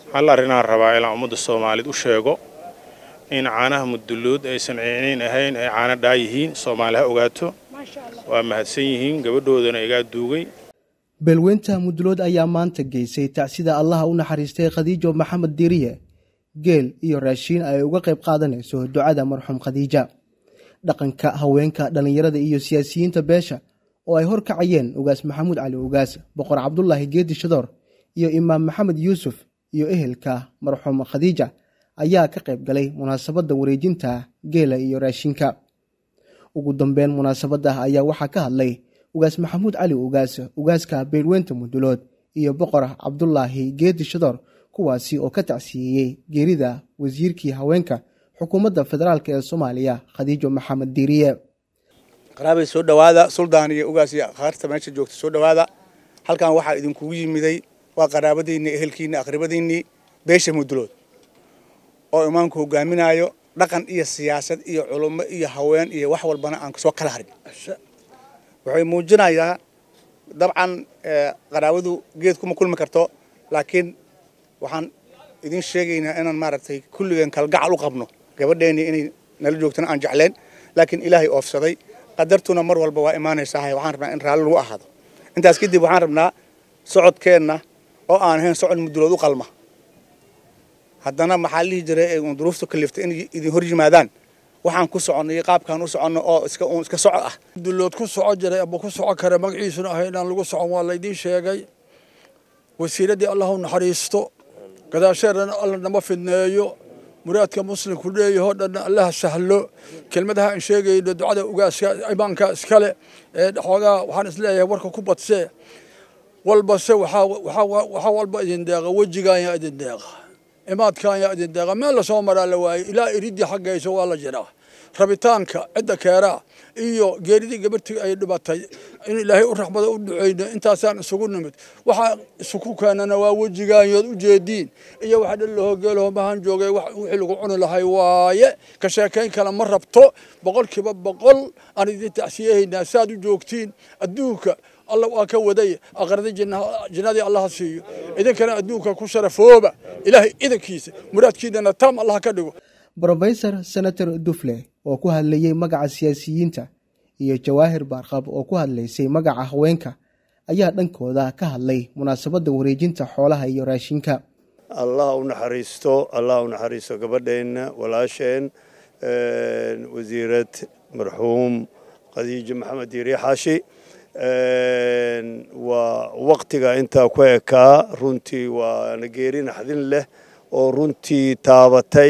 hal arrinaan rabaa ilaa ummadda Soomaaliyeed u sheego in caanaha muduluud aysan ciiniin ahayn ay caana dhaa yihiin Soomaaliha ogaato waa mahadsan yihiin gabadhoodana iga duugay beelweynta muduluud ayaa maanta geysay tacsida Allah u naxariistay Khadiijo Maxamed Diiriye geel iyo raashin ay uga qayb qaadanayso ducada marxuum Khadiija dhaqanka haweenka dhalinyarada iyo siyaasiyiinta beesha oo ay horkacayeen ugaas Maxamuud Cali Ugaas boqor Cabdullaahi Geedi Shadoor iyo imaam Maxamed Yuusuf iyo ehelka marxuum Khadiija ayaa ka qayb galay munaasabada wareejinta geela iyo raashinka ugu dambeyn munaasabada ayaa waxa ka hadlay ugaas Maxamuud Cali Ugaas ugaaska beelweynta muduluud iyo boqor Cabdullaahi Geedi Shadoor kuwaasi oo ka tacsiyay geerida wasiirkii haweenka xukuumadda federaalka ee Soomaaliya Khadiijo Maxamed Diiriye qaraabay soo dhawaada suldaan iyo ugaas iyo qaarta meesha joogta soo dhawaada halkan waxa idinku yimiday waa qaraabadiina ehelkiina aqribadiina beesha muduluud oo imaamku hogaaminayo dhaqan iyo siyaasad iyo culummo iyo haween iyo wax walbana aan soo kala harin waxay muujinayaa dabcan qaraabadu geed kuma kulmi karto laakiin waxaan idin sheegaynaa inaan maaragtay kulligeen kalgacal u qabno gabadheeni inay nala joogtana aan jecleen laakiin ilaahay oofsaday qadartuna mar walba waa imaanaysaa waxaan rabnaa in raalli lagu ahaado intaas kadib waxaan rabnaa socodkeenna oo aan ahayn socod muduluud u qalma haddana maxaa lihi jiray ee duruuftu kaliftay in idin hor yimaadaan waxaan ku soconay qaabkaan u soconno oo iska socod ah muduluud ku soco jiray ama ku soco kara magaciisuna ahay inaan lagu socon waa laydin sheegay wasiiradii Allah u naxariisto gadaasheerna Allah nama fidneeyo muraadka muslimku leeyahay dhan Allah sahlo kelmadaha aan sheegayno ducada ugaaska imaanka iskale ee xoogaa waxaan isleeyahay warka ku badsee walbase waxa walba idin deeqa wajigaan yaa idin deeqa imaadkaan yaa idin deeqa meel la soo maraa la waayay ilaa iridii xaggaysa waa la jiraa rabitaanka cidda keeraa iyo geeridii gabartii ay dhibatay in ilaahay u raxmado u duceyno intaasaan isugu nimid waxa isugu keenana waa wajigaanyood u jeediin iyo waxa dhan loo geelo mahan joogay wax wixii lagu cuni lahay waaye ka sheekayn kala ma rabto boqolkiiba boqol aan idin tacsiyeynaa saad u joogtiin adduunka الله وأكودي أقرد جنادي الله سيو إذا كان أدوك كسر فوبا إلهي إذا كيس مراد كيدنا تام الله كدو بروفيسور سنتر دوفلي oo ku hadlayay magaca siyaasiyiinta iyo Jawaahir Barqab oo ku hadlaysay magaca haweenka ayaa dhankooda ka hadlay munaasabada wareejinta xoolaha iyo raashinka Allah u naxariisto gabadheena walaasheen wasiirad marxuum Khadiija Maxamed Diiriye Xaashi ووقتها أنت كويكا رنتي ونجيرين حدين له ورنتي تابتي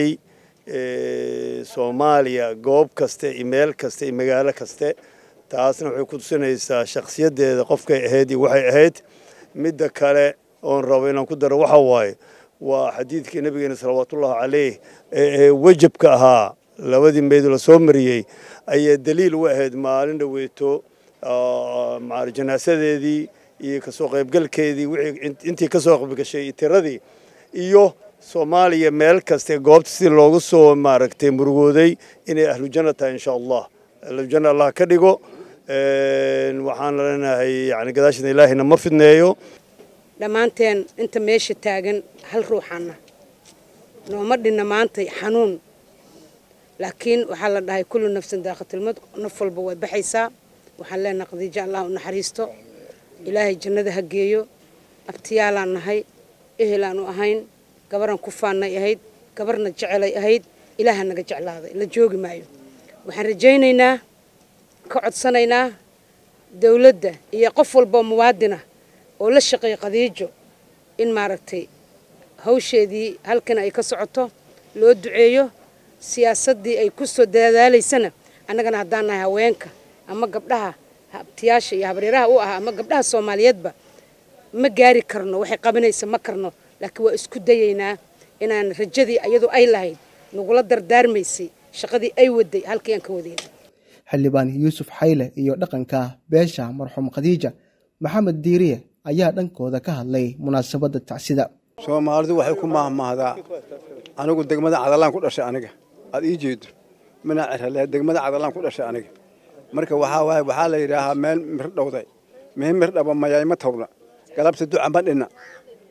سوماليا جوب كسته إيميل كسته مجال كسته تاسنا وحكون سنة شخصية قفك هادي وحي هاد مدة كله أن روينا كدر وحواي وحديث كنبي صلوات الله عليه وجب كها لودي بيد السومري أي دليل واحد ما لنا ويتو مع الجنازة دي يكسوق يبقى كذي أنت كسوق بكشيء تردي إيوه سوماليا مال كاستي قابت سي لوغو سو ماركتي مرغودي إن أهل الجنة إن شاء الله أهل الجنة الله كديغو وحان لنا يعني قداش إلهي نمر في النيو لما أنت ماشي تاجن هل روحنا لو مدنا ما أنت حنون لكن وحال الله كل نفس داخل المد نفل بوي بحيسا وحلنا قضية الله ونحريسته إلهي جنة هجيو أبتيالا نهاي إهلانو أهين كبرنا كفانا يهيد كبرنا جعلي يهيد إلهنا جعل هذا لجوج معي وحرجينا كعد سنينا دولته يقفل بموادنا ولا شقي قضيجو إن مارتي هوشي دي هل كان أي كسعته لو دعيه سياسة دي أي كسر ده سنة أنا كان هدانا هوينك أما قبلها تياشي يا بريرها أما قبلها الصوماليات ما جاري كرنو وحي قبنا يسمى كرنو لكن واسكو دينا إن رجدي أيضو أي لهين نقول دردار ميسي شقدي أي ودي هالكيان كودين xildhibaan Yuusuf Xayle iyo dhaqanka beesha marxuum Khadiija Maxamed Diiriye ayaa dhankooda ka hadlay munaasabada tacsida Soomaalidu waxay ku maahmaahdaa anigu degmada Cadalaan ku dhashay aniga aad ii jeedo mana cirale degmada Cadalaan ku dhashay aniga marka waxa la yiraahdaa meel mir dhawday mir dhaba mayay ma tawna galabta duca badina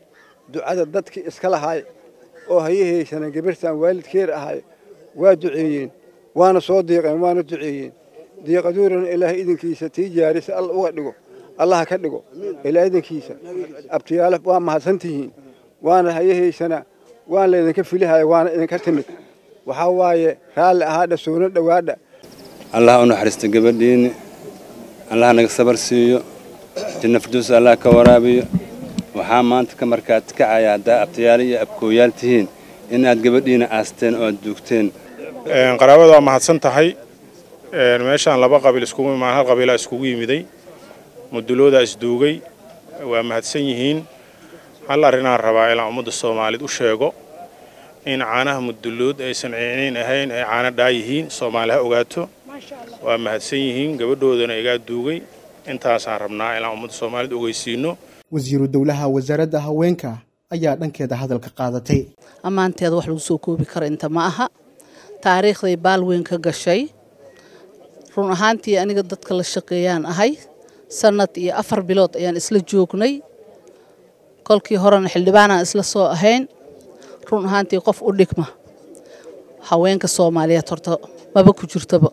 ducada dadkii iska lahaay oo hayaheysana gabartan waalidkeed ahay waa duceeyeen waana soo deeqeen waana duceeyeen deeqaduurana ilaahay idinkiisa tii jaarisa alla uga dhigo allah ka dhigo ilaahay idinkiisa abtiyaal waa mahadsantihiin waana hayaheysana waan la idinka filahay waana idinka timid waxa waaye raalli ahaadha soona dhawaadha allah u naxariisto gabadhiina allah naga sabar siiyo janna firdaws allah ka waraabiyo waxaa maanta ka markaad kacaya haddaa abtiyaal iyo abkooyaal tihiin inaad gabadhiina aasteen oo aad duugteen qaraabada waa mahadsan tahay meeshaan laba qabiil iskugu imaan hal qabiilaa iskugu yimiday muduloodaa isduugay waa mahadsan yihiin hal arrinaan rabaa inaan ummadda Soomaaliyeed u sheego in caanaha mudulood aysan ciiniin ahayn ay caana dhaayihiin Soomaaliha ogaato waa mahadsan yihiin gabadhoodana iga duugay intaasaan rabnaa inaan ummadda Soomaaliyeed ogeysiino wasiiru dawlaha wasaaradda haweenka ayaa dhankeeda hadalka qaadatay amaanteeda wax lagu soo koobi karo inta ma aha taariikhday baalweyn ka gashay run ahaantii aniga dadka la shaqeeyaan ahay sanad iyo 4 bilood ayaan isla joognay kolkii horena xildhibaanaan isla soo ahayn run ahaantii qof u dhigma haweenka Soomaaliyeed horta maba ku jirtaba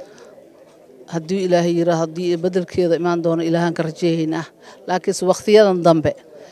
haddii ilaahay yiraahdo haddii bedelkeeda imaan doono ilaahan ka rajeeynaa laakiin waqtiyadan dambe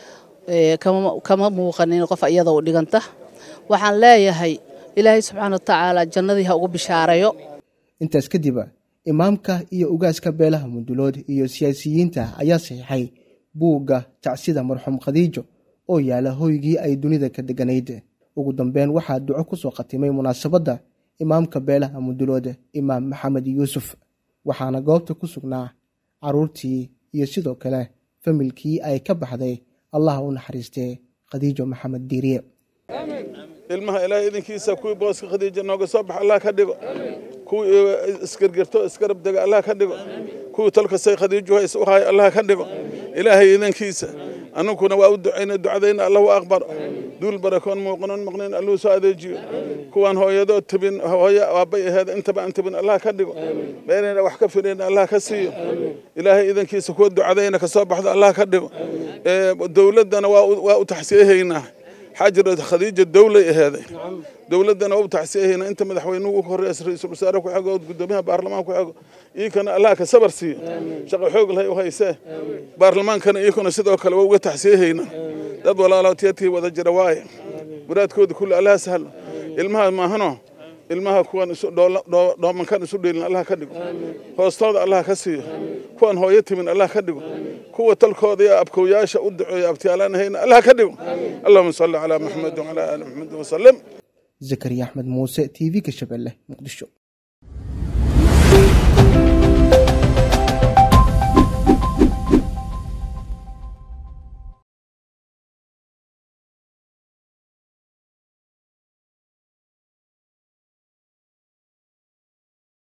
kama muuqanin qof iyada u dhiganta waxaan leeyahay ilaahay subxaanahu wa ta'aala jannadii ha ugu bishaareeyo intaas kadib imaamka iyo ugaaska beelaha mudulood iyo siyaasiyiinta ayaa saxiixay buugga tacsida marxuum Khadiijo oo yaala hoygii ay dunida ka deganayd ugu dambeyn waxaa duco ku soo qatimay munaasabada imaamka beelaha mudulood imaam Maxamed Yuusuf waxaana goobta ku sugnaa caruurtii iyo sidoo kale familkii ay ka baxday Allah u naxariistay Khadiijo Maxamed Diiriye ilmaha ilaahay idinkiisa kuwii booska Khadiijo nooga soo bax Allah ka dhigo kuwii isgargarto isgarab daga Allah ka dhigo kuwii talka say Khadiijo ay soo hay Allah ka dhigo ilaahay idinkiisa anuguna waa u ducayna ducadayna Allah waa aqbal dul barakoon muuqanan maqneen Allah soo adeejiyo kuwan hooyado tabin hooya aabay ahayd intaba antabin Allah ka dhigo meelena wax ka fireena Allah ka siiyo ilaahay idinkiisa ku ducadayna ka soo baxdo Allah ka dhigo dawladana waa u taxsiyeeyna حاجر خديجة الدولة هذا دولة أنا وبتحسيه هنا أنت مدحوينه وكرئيس رئيس الوزراء وحاجة قدامها برلمان وحاجة كان الله كسبر سي شغل حقوق هاي وهاي سه برلمان كان يكون سيد وكلا وتحسيه هنا دب ولا لا تيتي وذا جرواي براد كود كل الله سهل المها ما هنا المها كون دو من كان يسود الله كدق هو استاذ الله كسي كون هو يتي من الله كدق كوة الكوذي أبكو ياشا أدعو أبتيالان هنا الله كدق اللهم صل على محمد وعلى آل محمد وسلم زكريا أحمد موسى تي في كشبله مقدشو